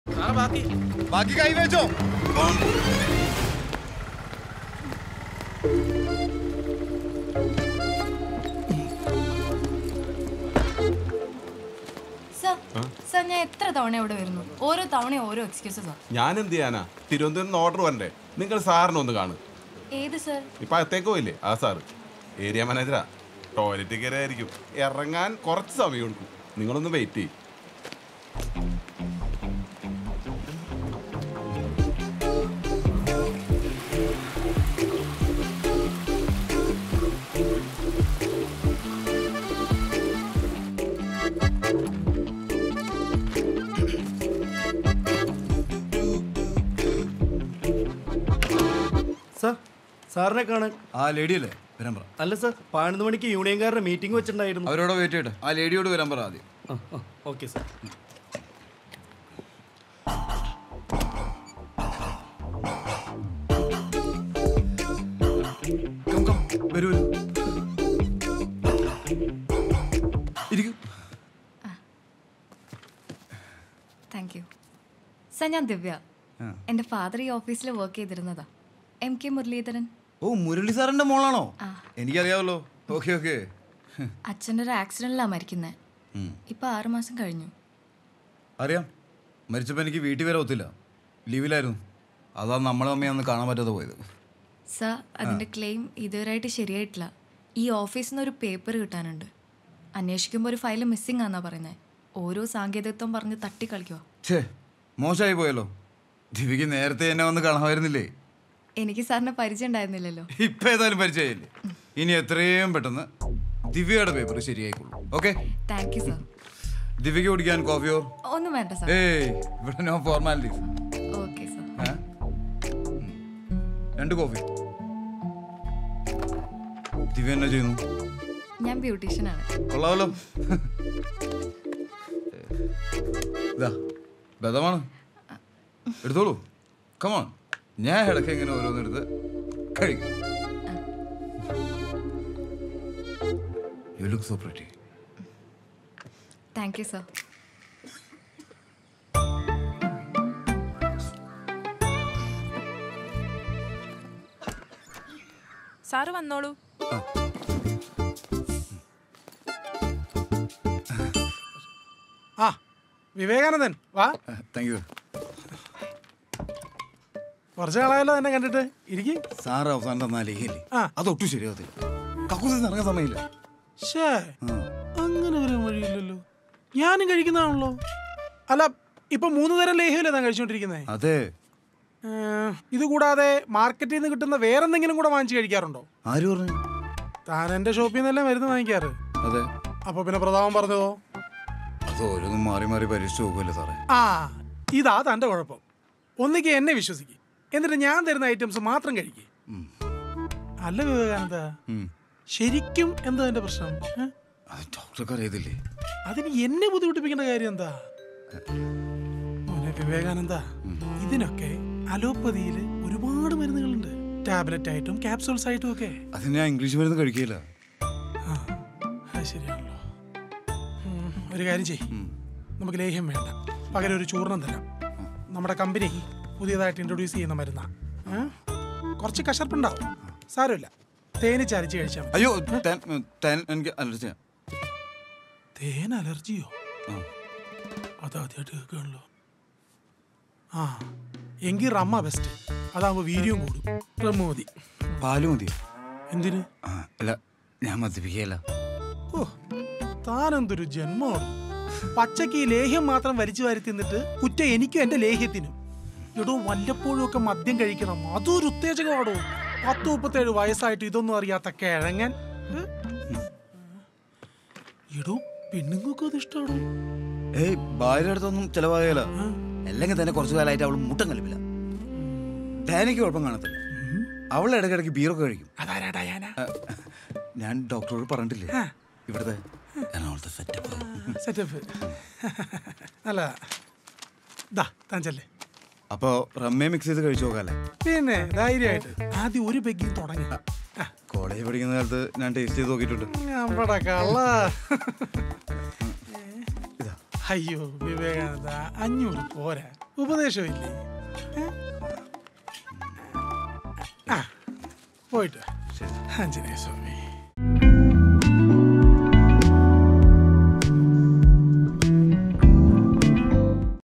ബാക്കി കൈ വെച്ചോ. ഞാൻ എത്ര തവണ ഇവിടെ വരുന്നു, ഓരോ തവണയും ഓരോ എക്സ്ക്യൂസസ്. ഞാൻ എന്ത് ചെയ്യാനാ? തിരുവനന്തപുരം ഓർഡർ വരണ്ടേ? നിങ്ങൾ സാറിനെ ഒന്ന് കാണും. ഏത് സാർ? ഇപ്പൊ അകത്തേക്കോ ഇല്ലേ ആ സാറ്, ഏരിയ മാനേജറാ. ടോയ്ലറ്റ് കയറിയായിരിക്കും, ഇറങ്ങാൻ കുറച്ച് സമയം എടുക്കും. നിങ്ങളൊന്ന് വെയിറ്റ് ചെയ്യും. സാറിനെ കാണാൻ. ആ ലേഡിയല്ലേ വരാൻ പറ. അല്ല സാർ, 11 മണിക്ക് യൂണിയൻകാരുടെ മീറ്റിംഗ് വെച്ചിട്ടുണ്ടായിരുന്നു. അവരോട് വെയിറ്റ് ചെയ്യട്ടെ. ആ ലേഡിയോട് വരാൻ പറ ആദ്യം. Okay sir. വരൂ ഇരിക്കൂ. Thank you sir. ഞാൻ ദിവ്യ. എൻ്റെ ഫാദർ ഈ ഓഫീസിൽ വർക്ക് ചെയ്തിരുന്നതാ. MK മുരളീധരൻ. ഓ, മുരളി സാറിന്റെ മോളാണോ? എനിക്കറിയാമല്ലോ. Okay okay. അച്ഛൻ്റെ ഒരു ആക്സിഡന്റിലാണ് മരിക്കുന്നത്. ഇപ്പം 6 മാസം കഴിഞ്ഞു. അറിയാം. മരിച്ചപ്പോൾ എനിക്ക് വീട്ടിൽ വരെ ഒത്തില്ല, ലീവിലായിരുന്നു. അതാ നമ്മളെ അമ്മയെ ഒന്ന് കാണാൻ പറ്റാതെ പോയത്. സാർ, അതിൻ്റെ ക്ലെയിം ഇതുവരെയായിട്ട് ശരിയായിട്ടില്ല. ഈ ഓഫീസിൽ നിന്ന് ഒരു പേപ്പർ കിട്ടാനുണ്ട്. അന്വേഷിക്കുമ്പോൾ ഒരു ഫയൽ മിസ്സിംഗ് ആണെന്നാണ് പറയുന്നത്. ഓരോ സാങ്കേതികത്വം പറഞ്ഞ് തട്ടിക്കളിക്കുക. ഛേ, മോശമായി പോയല്ലോ. ദിവ്യക്ക് നേരത്തെ എന്നെ വന്ന് കാണാമായിരുന്നില്ലേ? എനിക്ക് സാറിനെ പരിചയം ഉണ്ടായിരുന്നില്ലല്ലോ. ഇപ്പം ഏതായാലും പരിചയമില്ലേ. ഇനി എത്രയും പെട്ടെന്ന് ദിവ്യയുടെ പേപ്പർ ശരിയായിക്കോളൂ. Okay, thank you sir. ദിവ്യക്ക് കുടിക്കാൻ കോഫിയോ? ഒന്നും വേണ്ട സാർ. ഏയ്, ഇവിടെ no formalities. Okay sir. 2 coffee. Divya എന്നാ ചെയ്യുന്നു? ഞാൻ ബ്യൂട്ടീഷ്യനാണ്. കൊള്ളാമല്ലോ. ഇതാ ബദമാണ്, എടുത്തോളൂ. കമോൺ. ഞാൻ ഇടയ്ക്ക് ഇങ്ങനെ ഓരോന്നെടുത്ത് കഴിക്കും. You look so pretty. Thank you sir. Sir വന്നോളൂ. ആ, വിവേകാനന്ദൻ വാ. Thank you. കുറച്ച് നാളായല്ലോ എന്നെ കണ്ടിട്ട്. ഇരിക്കും. സാറ് അവസാനം തന്നാ ലേഖല്ലേ, അതൊട്ടും ശരിയാവത്തില്ല. കക്കൂസിൽ ഇറങ്ങാൻ സമയമില്ല. ഷേ, അങ്ങനെ ഒരു വഴിയില്ലല്ലോ. ഞാനും കഴിക്കുന്നതാണല്ലോ. അല്ല, ഇപ്പൊ 3 തരം ലേഹ്യമല്ലേ താൻ കഴിച്ചോണ്ടിരിക്കുന്നേ? അതെ. ഇത് കൂടാതെ മാർക്കറ്റിൽ നിന്ന് കിട്ടുന്ന വേറെന്തെങ്കിലും കൂടെ വാങ്ങിച്ച് കഴിക്കാറുണ്ടോ? ആര് പറഞ്ഞു? താൻ എന്റെ ഷോപ്പിൽ നിന്നല്ലേ മരുന്ന് വാങ്ങിക്കാറ്. അതെ. അപ്പൊ പിന്നെ പ്രതാപം പറഞ്ഞതോ? അത് ഓരോന്നും മാറി മാറി പരീക്ഷിച്ചു നോക്കുമല്ലോ സാറേ. ഇതാ തന്റെ കുഴപ്പം. ഒന്നിക്ക് എന്നെ വിശ്വസിക്കും, എന്നിട്ട് ഞാൻ തരുന്ന ഐറ്റംസ് മാത്രം കഴിക്കും. അല്ല വിവേകാനന്ദ, ശരിക്കും എന്താ എന്റെ പ്രശ്നം? ഡോക്ടർക്ക് അറിയത്തില്ലേ? അതിന് എന്നെ ബുദ്ധിമുട്ടിപ്പിക്കേണ്ട കാര്യം എന്താ? വിവേകാനന്ദ, ഇതിനൊക്കെ അലോപ്പതിയിൽ ഒരുപാട് മരുന്നുകളുണ്ട്. ടാബ്ലറ്റ് ആയിട്ടും ക്യാപ്സൂൾസ് ആയിട്ടും ഒക്കെ. അതിന് ഞാൻ ഇംഗ്ലീഷ് മരുന്ന് കഴിക്കില്ല. ശരിയാണല്ലോ. ഒരു കാര്യം ചെയ്യ്, നമുക്ക് ലേഹ്യം വേണ്ട, പകരം ഒരു ചൂർണം തരാം. നമ്മുടെ കമ്പനി പുതിയതായിട്ട് ഇൻട്രൊഡ്യൂസ് ചെയ്യുന്ന മരുന്നാ. കുറച്ച് കശർപ്പുണ്ടാവും, സാരമില്ല. തേന് ചരിച്ച് കഴിച്ചാൽ മതി. അയ്യോ, എനിക്ക് അലർജിയാ. തേൻ അലർജിയോ? അതാദ്യമായിട്ട് കേൾക്കുകയാണല്ലോ. എങ്കിൽ റമ്മ ബെസ്റ്റ്. അതാകുമ്പോ വീര്യം കൂടും. റമ്മ മതി. പാല് മതിയോ? എന്തിന്? അല്ല, ഞാൻ മദ്യപിക്കുകയല്ല. ഓ, താനെന്തൊരു ജന്മമാണ്. പച്ചക്ക് ഈ ലേഹ്യം മാത്രം വലിച്ചു വാരി തിന്നിട്ട് കുറ്റം എനിക്കും എന്റെ ലേഹ്യത്തിനും. എടോ, വല്ലപ്പോഴും ഒക്കെ മദ്യം കഴിക്കണം, അതൊരു ഉത്തേജകമാടോ. 37 വയസ്സായിട്ട് ഇതൊന്നും അറിയാത്ത കിഴങ്ങൻ. എടോ, പെണ്ണുങ്ങൾക്ക് അത് ഇഷ്ടമാണോ? ഏയ്, ഭാര്യയുടെ അടുത്തൊന്നും ചെലവാകല. അല്ലെങ്കിൽ തന്നെ കുറച്ചു കാലമായിട്ട് അവൾ മുട്ടം കളിപ്പില്ല. ഡയാനയ്ക്ക് കുഴപ്പം കാണത്തില്ല. അവളെ ഇടയ്ക്കിടയ്ക്ക് ബീറൊക്കെ കഴിക്കും. ഞാൻ ഡോക്ടറോട് പറഞ്ഞിട്ടില്ലേ ഇവിടുത്തെ സെറ്റപ്പ് അല്ല. താഞ്ചല്ലേ. അപ്പൊ റമ്മയെ മിക്സ് ചെയ്ത് കഴിച്ചു നോക്കാല്ലേ? പിന്നെ ധൈര്യമായിട്ട് ആദ്യം ഒരു പെഗ്ഗിങ് തുടങ്ങി. കോളേജ് പഠിക്കുന്ന കാലത്ത് ഞാൻ ടേസ്റ്റ് ചെയ്ത് നോക്കിയിട്ടുണ്ട്. അയ്യോ വിവേകാനന്ദ, 500 പോരാ. ഉപദേശമില്ലേ? ആ പോയിട്ട് ആഞ്ജനേയ സ്വാമി.